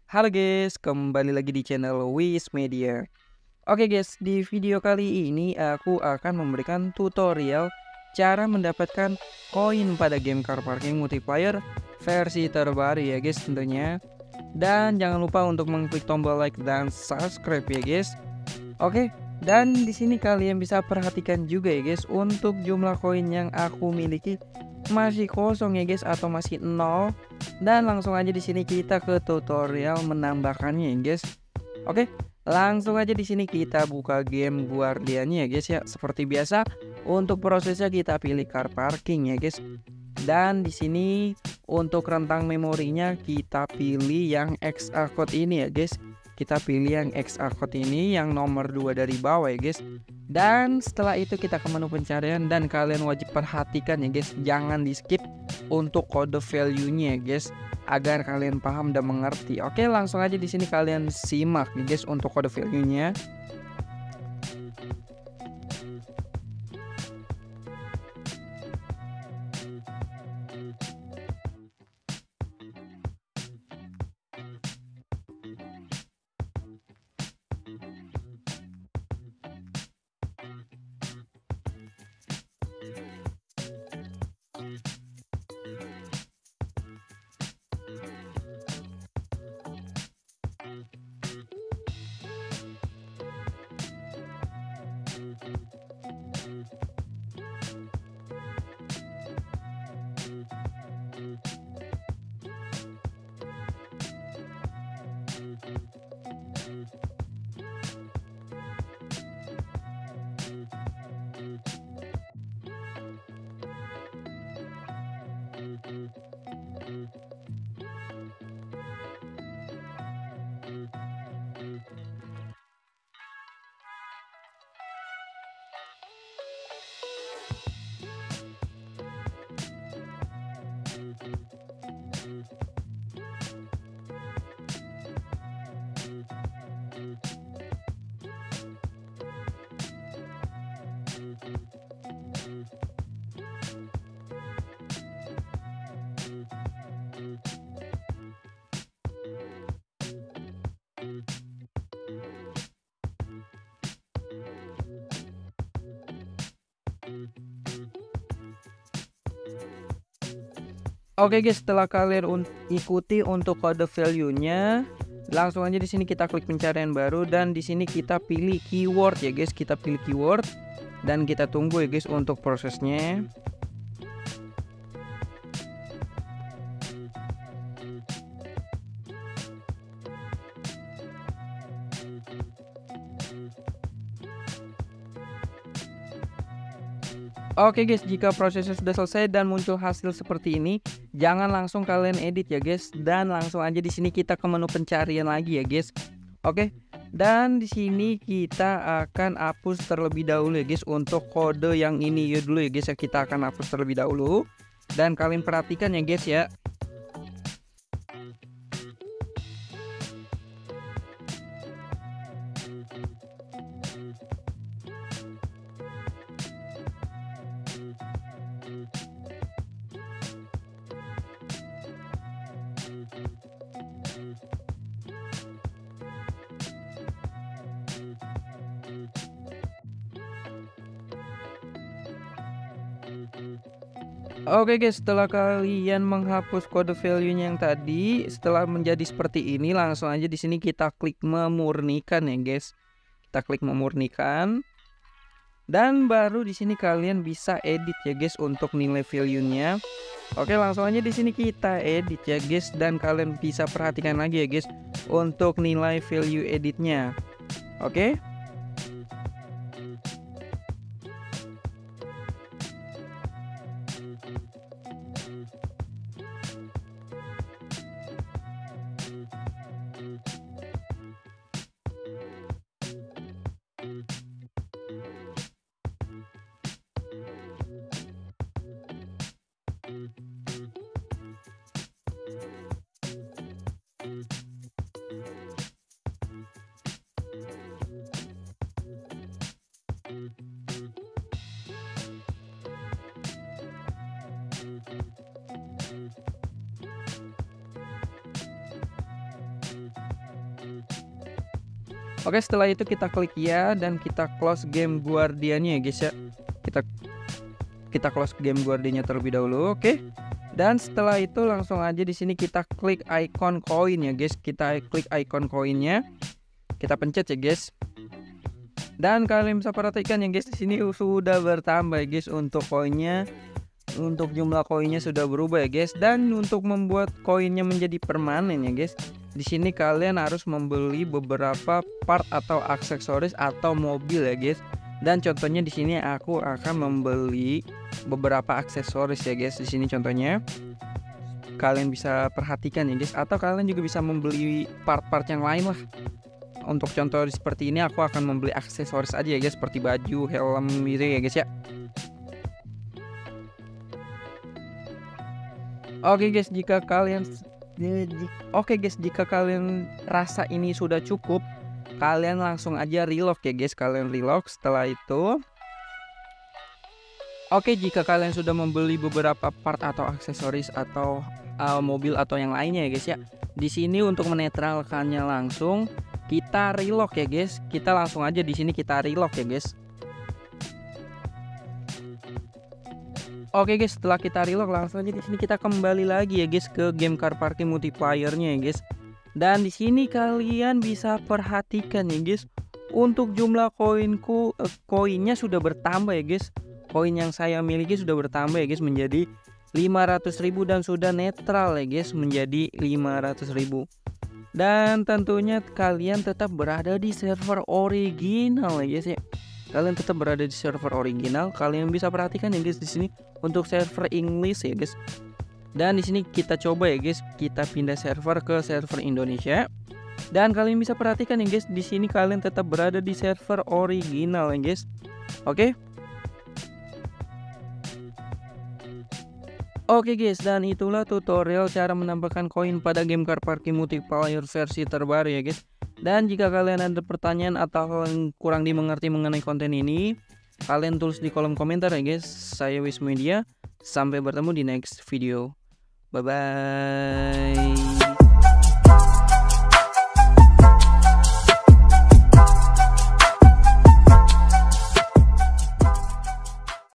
Halo guys, kembali lagi di channel Wis Media. Oke guys, di video kali ini aku akan memberikan tutorial cara mendapatkan koin pada game car parking multiplayer versi terbaru ya guys tentunya. Dan jangan lupa untuk mengklik tombol like dan subscribe ya guys. Oke, dan di sini kalian bisa perhatikan juga ya guys untuk jumlah koin yang aku miliki masih kosong ya guys atau masih nol. Dan langsung aja di sini kita ke tutorial menambahkannya ya guys. Oke, langsung aja di sini kita buka game Guardiannya ya guys ya. Seperti biasa, untuk prosesnya kita pilih car parking ya guys. Dan di sini untuk rentang memorinya kita pilih yang XA code ini ya guys. Kita pilih yang XA code ini yang nomor 2 dari bawah ya guys. Dan setelah itu kita ke menu pencarian dan kalian wajib perhatikan ya guys, jangan di skip untuk kode value-nya ya guys, agar kalian paham dan mengerti. Oke, langsung aja di sini kalian simak ya guys untuk kode value-nya. Oke guys, setelah kalian ikuti untuk kode value-nya, langsung aja di sini kita klik pencarian baru dan di sini kita pilih keyword ya guys, kita pilih keyword dan kita tunggu ya guys untuk prosesnya. Oke guys, jika prosesnya sudah selesai dan muncul hasil seperti ini, jangan langsung kalian edit ya guys, dan langsung aja di sini kita ke menu pencarian lagi ya guys. Oke, dan di sini kita akan hapus terlebih dahulu ya guys untuk kode yang ini ya dulu ya guys ya, kita akan hapus terlebih dahulu. Dan kalian perhatikan ya guys ya. Oke guys, setelah kalian menghapus kode value-nya yang tadi, setelah menjadi seperti ini, langsung aja di sini kita klik memurnikan ya guys. Kita klik memurnikan. Dan baru di sini kalian bisa edit ya guys untuk nilai value-nya. Oke, langsung aja di sini kita edit ya guys, dan kalian bisa perhatikan lagi ya guys untuk nilai value editnya. Oke. Oke, setelah itu kita klik ya dan kita close game Guardiannya ya guys ya. Kita close game Guardiannya terlebih dahulu, oke. Dan setelah itu langsung aja di sini kita klik icon koin ya guys. Kita klik icon koinnya. Kita pencet ya guys. Dan kalian bisa perhatikan ya guys, di sini sudah bertambah ya guys untuk koinnya. Untuk jumlah koinnya sudah berubah ya guys. Dan untuk membuat koinnya menjadi permanen ya guys, di sini kalian harus membeli beberapa part atau aksesoris atau mobil ya guys. Dan contohnya di sini aku akan membeli beberapa aksesoris ya guys. Di sini contohnya kalian bisa perhatikan ya guys, atau kalian juga bisa membeli part-part yang lain lah. Untuk contoh seperti ini aku akan membeli aksesoris aja ya guys, seperti baju, helm gitu ya guys ya. Oke guys, jika kalian rasa ini sudah cukup, kalian langsung aja reload ya guys. Kalian reload setelah itu. Oke, jika kalian sudah membeli beberapa part atau aksesoris atau mobil atau yang lainnya ya guys ya. Di sini untuk menetralkannya langsung kita reload ya guys. Kita langsung aja di sini kita reload ya guys. Oke guys, setelah kita reload langsung aja di sini kita kembali lagi ya guys ke game car parking multiplayer-nya ya guys. Dan di sini kalian bisa perhatikan ya guys, untuk jumlah koinnya sudah bertambah ya guys. Koin yang saya miliki sudah bertambah ya guys menjadi 500.000 dan sudah netral ya guys menjadi 500.000. Dan tentunya kalian tetap berada di server original ya guys ya. Kalian tetap berada di server original. Kalian bisa perhatikan ya guys di sini untuk server English ya guys. Dan di sini kita coba ya guys, kita pindah server ke server Indonesia. Dan kalian bisa perhatikan ya guys, di sini kalian tetap berada di server original ya guys. Oke. Oke guys, dan itulah tutorial cara menambahkan koin pada game car parking multiplayer versi terbaru ya guys. Dan jika kalian ada pertanyaan atau kurang dimengerti mengenai konten ini, kalian tulis di kolom komentar ya guys. Saya Wismedia, sampai bertemu di next video. Bye bye.